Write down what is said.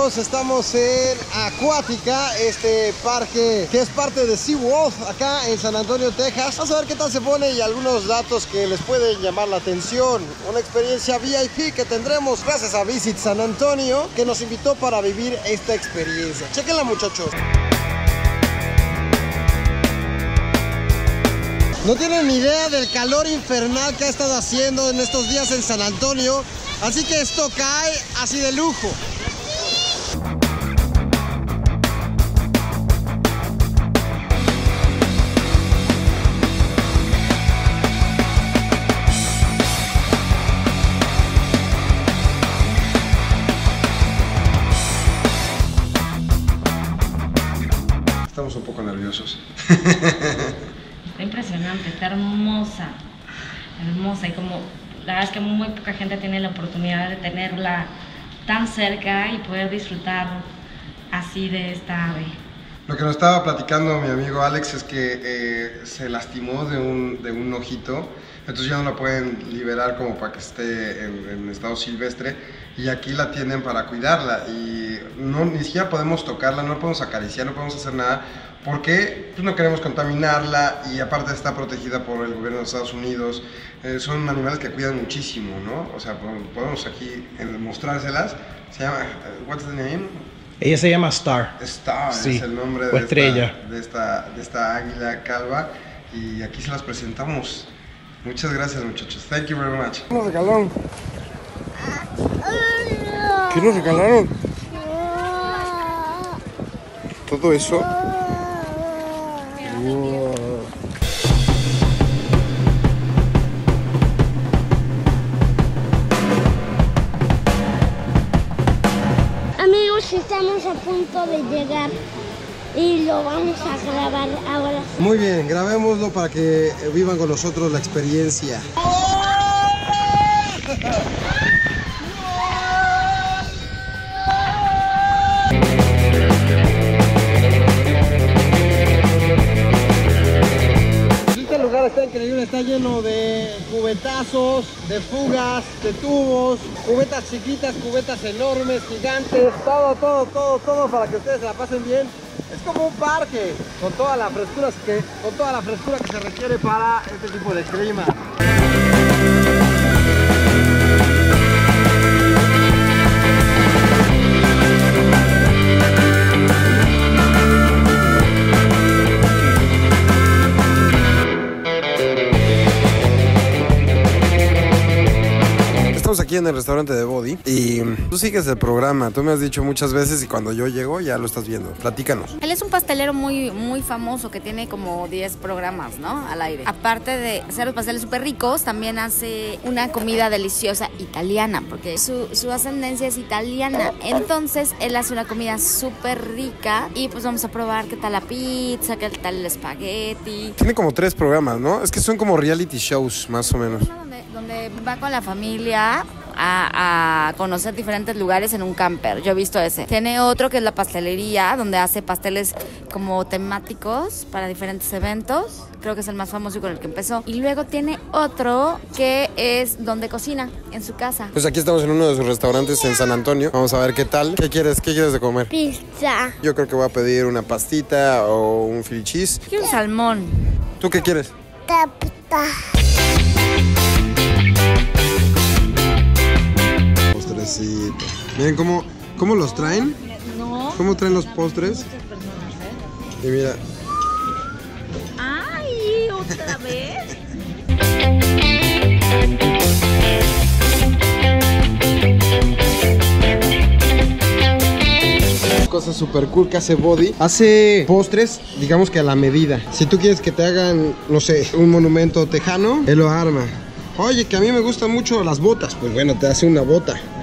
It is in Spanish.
amigos, estamos en Acuática, este parque que es parte de SeaWorld acá en San Antonio, Texas. Vamos a ver qué tal se pone y algunos datos que les pueden llamar la atención. Una experiencia VIP que tendremos gracias a Visit San Antonio, que nos invitó para vivir esta experiencia. Chequenla, muchachos. No tienen ni idea del calor infernal que ha estado haciendo en estos días en San Antonio, así que esto cae así de lujo. Estamos un poco nerviosos. Está impresionante, está hermosa, hermosa, y como la verdad es que muy poca gente tiene la oportunidad de tenerla tan cerca y poder disfrutar así de esta ave. Lo que nos estaba platicando mi amigo Alex es que se lastimó de un ojito, entonces ya no la pueden liberar como para que esté en estado silvestre, y aquí la tienen para cuidarla y ni siquiera podemos tocarla, no la podemos acariciar, no podemos hacer nada porque pues, no queremos contaminarla, y aparte está protegida por el gobierno de Estados Unidos. Son animales que cuidan muchísimo, ¿no? O sea, podemos aquí mostrárselas. Se llama, what's the name? Ella se llama Star. Star, sí, es el nombre o estrella. de esta águila calva, y aquí se las presentamos. Muchas gracias, muchachos. Thank you very much. ¿Qué nos regalaron? ¿Qué nos regalaron? ¿Todo eso? Wow. Amigos, estamos a punto de llegar y lo vamos a grabar ahora. Muy bien, grabémoslo para que vivan con nosotros la experiencia. Este lugar está increíble, está lleno de cubetazos, de fugas, de tubos, cubetas chiquitas, cubetas enormes, gigantes, todo para que ustedes se la pasen bien. Es como un parque con toda la frescura que se requiere para este tipo de clima. Estamos aquí en el restaurante de Body y tú sigues el programa, tú me has dicho muchas veces y cuando yo llego ya lo estás viendo. Platícanos. Él es un pastelero muy famoso que tiene como 10 programas, ¿no? Al aire. Aparte de hacer los pasteles súper ricos, también hace una comida deliciosa italiana, porque su ascendencia es italiana. Entonces, él hace una comida súper rica y pues vamos a probar qué tal la pizza, qué tal el espagueti. Tiene como 3 programas, ¿no? Es que son como reality shows, más o menos. Donde va con la familia a conocer diferentes lugares en un camper. Yo he visto ese. Tiene otro que es la pastelería, donde hace pasteles como temáticos para diferentes eventos. Creo que es el más famoso y con el que empezó. Y luego tiene otro que es donde cocina, en su casa. Pues aquí estamos en uno de sus restaurantes en San Antonio. Vamos a ver qué tal. ¿Qué quieres de comer? Pizza. Yo creo que voy a pedir una pastita o un Philly cheese. Quiero un salmón. ¿Tú qué quieres? Tapta. Postrecito. Miren cómo los traen. No. ¿Cómo traen los postres? Muchas personas, Y mira. ¡Ay! ¿Otra vez? Cosa super cool que hace Body. Hace postres, digamos que a la medida. Si tú quieres que te hagan, no sé, un monumento tejano, él lo arma. Oye, que a mí me gustan mucho las botas. Pues bueno, te hace una bota.